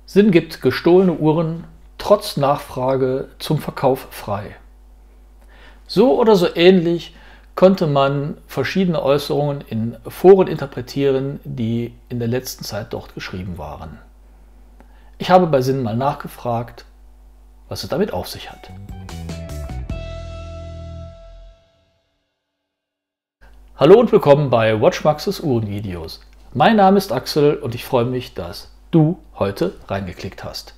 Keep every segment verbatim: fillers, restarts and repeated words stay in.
Sinn gibt gestohlene Uhren trotz Nachfrage zum Verkauf frei. So oder so ähnlich konnte man verschiedene Äußerungen in Foren interpretieren, die in der letzten Zeit dort geschrieben waren. Ich habe bei Sinn mal nachgefragt, was es damit auf sich hat. Hallo und willkommen bei WatchMax's Uhrenvideos. Mein Name ist Axel und ich freue mich, dass du heute reingeklickt hast.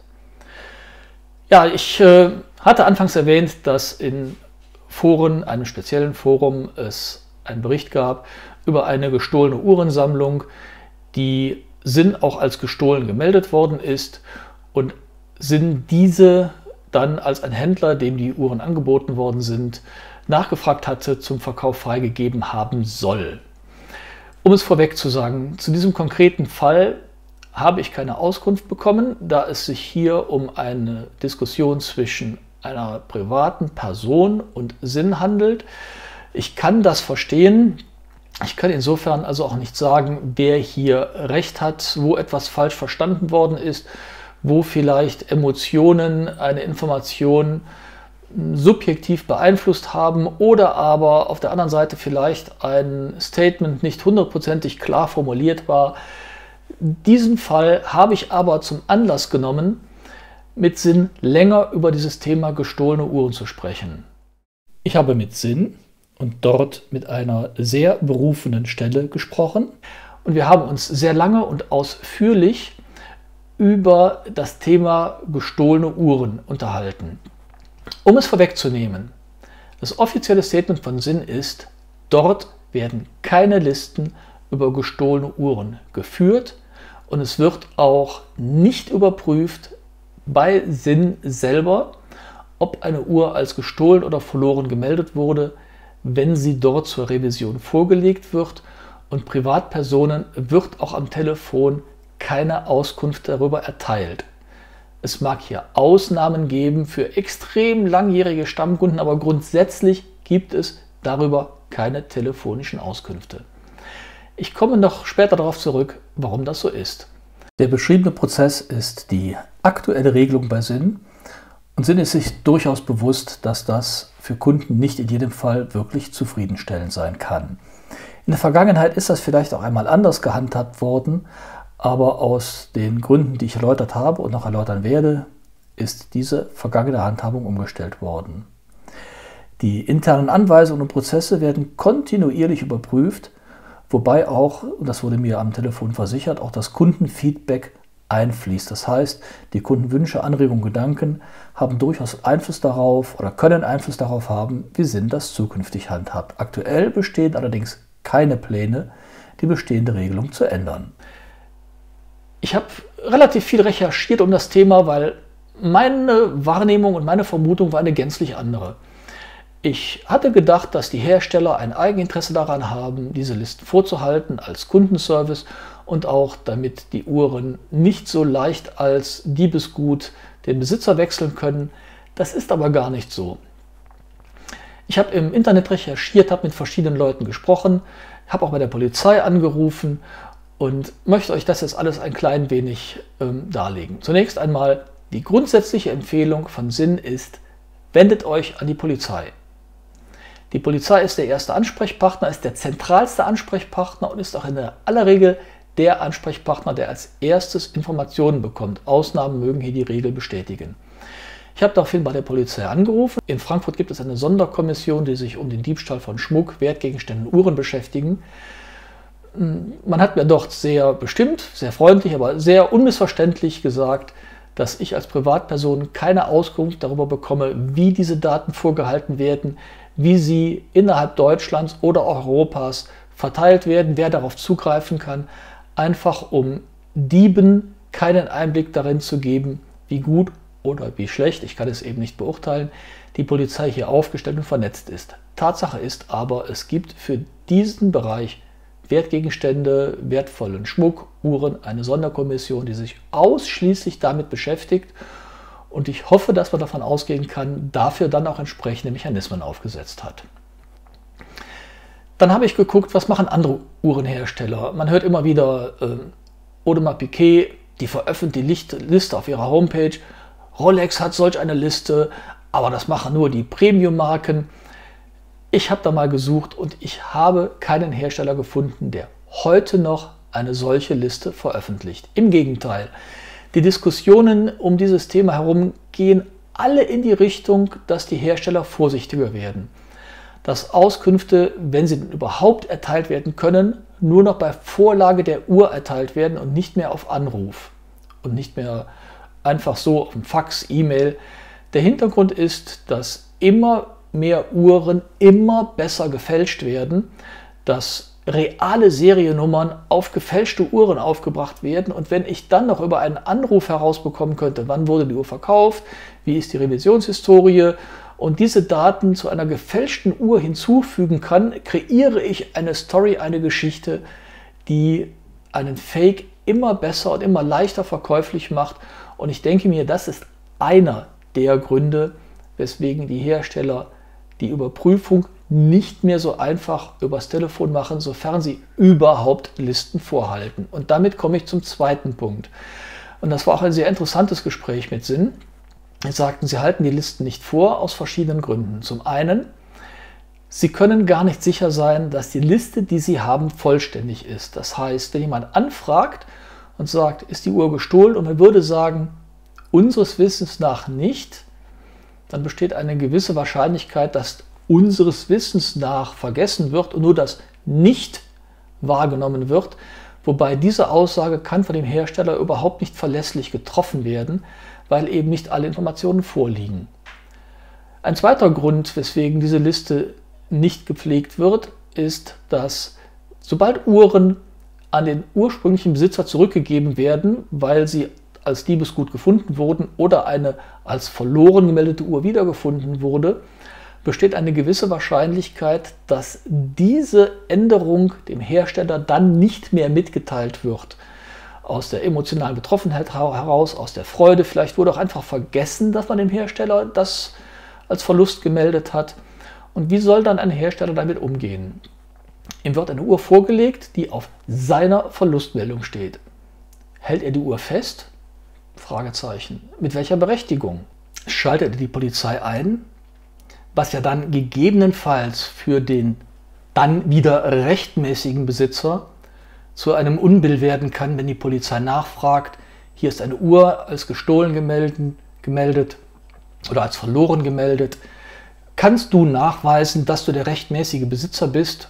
Ja, ich äh, hatte anfangs erwähnt, dass in Foren, einem speziellen Forum, es einen Bericht gab über eine gestohlene Uhrensammlung, die Sinn auch als gestohlen gemeldet worden ist und Sinn diese dann als ein Händler, dem die Uhren angeboten worden sind, nachgefragt hatte, zum Verkauf freigegeben haben soll. Um es vorweg zu sagen, zu diesem konkreten Fall habe ich keine Auskunft bekommen, da es sich hier um eine Diskussion zwischen einer privaten Person und Sinn handelt. Ich kann das verstehen. Ich kann insofern also auch nicht sagen, wer hier Recht hat, wo etwas falsch verstanden worden ist, wo vielleicht Emotionen eine Information subjektiv beeinflusst haben oder aber auf der anderen Seite vielleicht ein Statement nicht hundertprozentig klar formuliert war. Diesen Fall habe ich aber zum Anlass genommen, mit Sinn länger über dieses Thema gestohlene Uhren zu sprechen. Ich habe mit Sinn und dort mit einer sehr berufenen Stelle gesprochen und wir haben uns sehr lange und ausführlich über das Thema gestohlene Uhren unterhalten. Um es vorwegzunehmen, das offizielle Statement von Sinn ist, dort werden keine Listen über gestohlene Uhren geführt und es wird auch nicht überprüft bei Sinn selber, ob eine Uhr als gestohlen oder verloren gemeldet wurde, wenn sie dort zur Revision vorgelegt wird, und Privatpersonen wird auch am Telefon keine Auskunft darüber erteilt. Es mag hier Ausnahmen geben für extrem langjährige Stammkunden, aber grundsätzlich gibt es darüber keine telefonischen Auskünfte. Ich komme noch später darauf zurück, warum das so ist. Der beschriebene Prozess ist die aktuelle Regelung bei Sinn und Sinn ist sich durchaus bewusst, dass das für Kunden nicht in jedem Fall wirklich zufriedenstellend sein kann. In der Vergangenheit ist das vielleicht auch einmal anders gehandhabt worden, aber aus den Gründen, die ich erläutert habe und noch erläutern werde, ist diese vergangene Handhabung umgestellt worden. Die internen Anweisungen und Prozesse werden kontinuierlich überprüft, wobei auch, und das wurde mir am Telefon versichert, auch das Kundenfeedback einfließt. Das heißt, die Kundenwünsche, Anregungen, Gedanken haben durchaus Einfluss darauf oder können Einfluss darauf haben, wie Sinn das zukünftig handhabt. Aktuell bestehen allerdings keine Pläne, die bestehende Regelung zu ändern. Ich habe relativ viel recherchiert um das Thema, weil meine Wahrnehmung und meine Vermutung war eine gänzlich andere. Ich hatte gedacht, dass die Hersteller ein Eigeninteresse daran haben, diese Listen vorzuhalten als Kundenservice und auch damit die Uhren nicht so leicht als Diebesgut den Besitzer wechseln können. Das ist aber gar nicht so. Ich habe im Internet recherchiert, habe mit verschiedenen Leuten gesprochen, habe auch bei der Polizei angerufen und möchte euch das jetzt alles ein klein wenig ähm, darlegen. Zunächst einmal, die grundsätzliche Empfehlung von Sinn ist, wendet euch an die Polizei. Die Polizei ist der erste Ansprechpartner, ist der zentralste Ansprechpartner und ist auch in aller Regel der Ansprechpartner, der als erstes Informationen bekommt. Ausnahmen mögen hier die Regel bestätigen. Ich habe daraufhin bei der Polizei angerufen. In Frankfurt gibt es eine Sonderkommission, die sich um den Diebstahl von Schmuck, Wertgegenständen und Uhren beschäftigen. Man hat mir dort sehr bestimmt, sehr freundlich, aber sehr unmissverständlich gesagt, dass ich als Privatperson keine Auskunft darüber bekomme, wie diese Daten vorgehalten werden, wie sie innerhalb Deutschlands oder Europas verteilt werden, wer darauf zugreifen kann, einfach um Dieben keinen Einblick darin zu geben, wie gut oder wie schlecht, ich kann es eben nicht beurteilen, die Polizei hier aufgestellt und vernetzt ist. Tatsache ist aber, es gibt für diesen Bereich Wertgegenstände, wertvollen Schmuck, Uhren, eine Sonderkommission, die sich ausschließlich damit beschäftigt. Und ich hoffe, dass man davon ausgehen kann, dafür dann auch entsprechende Mechanismen aufgesetzt hat. Dann habe ich geguckt, was machen andere Uhrenhersteller. Man hört immer wieder, äh, Audemars Piguet die veröffentlicht die Liste auf ihrer Homepage. Rolex hat solch eine Liste, aber das machen nur die Premium-Marken. Ich habe da mal gesucht und ich habe keinen Hersteller gefunden, der heute noch eine solche Liste veröffentlicht. Im Gegenteil, die Diskussionen um dieses Thema herum gehen alle in die Richtung, dass die Hersteller vorsichtiger werden. Dass Auskünfte, wenn sie denn überhaupt erteilt werden können, nur noch bei Vorlage der Uhr erteilt werden und nicht mehr auf Anruf und nicht mehr einfach so auf dem Fax, E-Mail. Der Hintergrund ist, dass immer mehr Uhren immer besser gefälscht werden, dass reale Seriennummern auf gefälschte Uhren aufgebracht werden und wenn ich dann noch über einen Anruf herausbekommen könnte, wann wurde die Uhr verkauft, wie ist die Revisionshistorie und diese Daten zu einer gefälschten Uhr hinzufügen kann, kreiere ich eine Story, eine Geschichte, die einen Fake immer besser und immer leichter verkäuflich macht und ich denke mir, das ist einer der Gründe, weswegen die Hersteller die Überprüfung nicht mehr so einfach übers Telefon machen, sofern sie überhaupt Listen vorhalten. Und damit komme ich zum zweiten Punkt. Und das war auch ein sehr interessantes Gespräch mit Sinn. Sie sagten, sie halten die Listen nicht vor, aus verschiedenen Gründen. Zum einen, sie können gar nicht sicher sein, dass die Liste, die sie haben, vollständig ist. Das heißt, wenn jemand anfragt und sagt, ist die Uhr gestohlen, und man würde sagen, unseres Wissens nach nicht, dann besteht eine gewisse Wahrscheinlichkeit, dass unseres Wissens nach vergessen wird und nur das nicht wahrgenommen wird, wobei diese Aussage kann von dem Hersteller überhaupt nicht verlässlich getroffen werden, weil eben nicht alle Informationen vorliegen. Ein zweiter Grund, weswegen diese Liste nicht gepflegt wird, ist, dass sobald Uhren an den ursprünglichen Besitzer zurückgegeben werden, weil sie als Diebesgut gefunden wurden oder eine als verloren gemeldete Uhr wiedergefunden wurde, besteht eine gewisse Wahrscheinlichkeit, dass diese Änderung dem Hersteller dann nicht mehr mitgeteilt wird. Aus der emotionalen Betroffenheit heraus, aus der Freude, vielleicht wurde auch einfach vergessen, dass man dem Hersteller das als Verlust gemeldet hat. Und wie soll dann ein Hersteller damit umgehen? Ihm wird eine Uhr vorgelegt, die auf seiner Verlustmeldung steht. Hält er die Uhr fest? Fragezeichen. Mit welcher Berechtigung? Schaltet er die Polizei ein? Was ja dann gegebenenfalls für den dann wieder rechtmäßigen Besitzer zu einem Unbill werden kann, wenn die Polizei nachfragt, hier ist eine Uhr als gestohlen gemeldet oder als verloren gemeldet. Kannst du nachweisen, dass du der rechtmäßige Besitzer bist?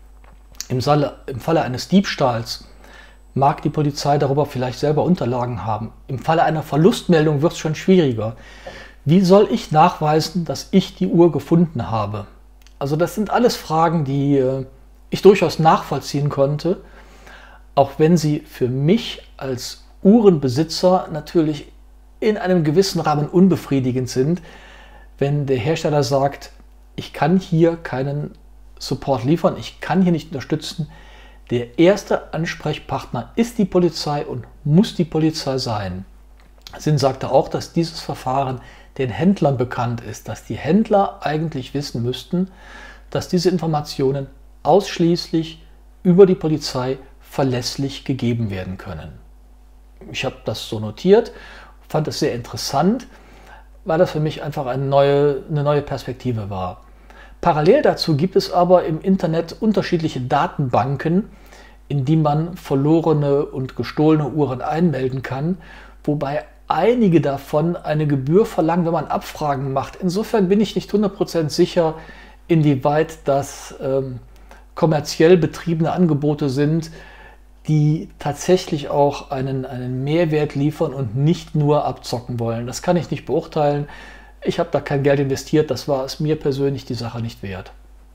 Im Falle, im Falle eines Diebstahls mag die Polizei darüber vielleicht selber Unterlagen haben. Im Falle einer Verlustmeldung wird es schon schwieriger. Wie soll ich nachweisen, dass ich die Uhr gefunden habe? Also das sind alles Fragen, die äh, ich durchaus nachvollziehen konnte, auch wenn sie für mich als Uhrenbesitzer natürlich in einem gewissen Rahmen unbefriedigend sind, wenn der Hersteller sagt, ich kann hier keinen Support liefern, ich kann hier nicht unterstützen. Der erste Ansprechpartner ist die Polizei und muss die Polizei sein. Sinn sagte auch, dass dieses Verfahren den Händlern bekannt ist, dass die Händler eigentlich wissen müssten, dass diese Informationen ausschließlich über die Polizei verlässlich gegeben werden können. Ich habe das so notiert, fand es sehr interessant, weil das für mich einfach eine neue, eine neue Perspektive war. Parallel dazu gibt es aber im Internet unterschiedliche Datenbanken, in die man verlorene und gestohlene Uhren einmelden kann, wobei einige davon eine Gebühr verlangen, wenn man Abfragen macht. Insofern bin ich nicht hundert Prozent sicher, inwieweit das ähm, kommerziell betriebene Angebote sind, die tatsächlich auch einen, einen Mehrwert liefern und nicht nur abzocken wollen. Das kann ich nicht beurteilen. Ich habe da kein Geld investiert, das war es mir persönlich die Sache nicht wert.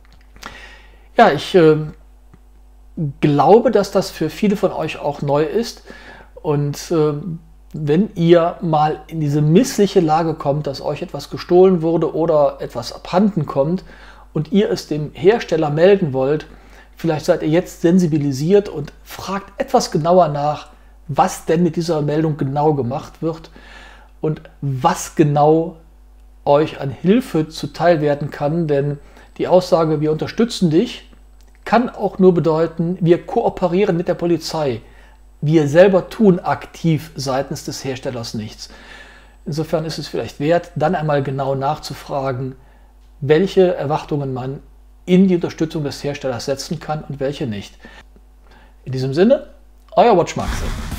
Ja, ich äh, glaube, dass das für viele von euch auch neu ist. Und äh, wenn ihr mal in diese missliche Lage kommt, dass euch etwas gestohlen wurde oder etwas abhanden kommt und ihr es dem Hersteller melden wollt, vielleicht seid ihr jetzt sensibilisiert und fragt etwas genauer nach, was denn mit dieser Meldung genau gemacht wird und was genau euch an Hilfe zuteil werden kann, denn die Aussage, wir unterstützen dich, kann auch nur bedeuten, wir kooperieren mit der Polizei. wir selber tun aktiv seitens des Herstellers nichts. Insofern ist es vielleicht wert, dann einmal genau nachzufragen, welche Erwartungen man in die Unterstützung des Herstellers setzen kann und welche nicht. In diesem Sinne, euer WatchMaxe.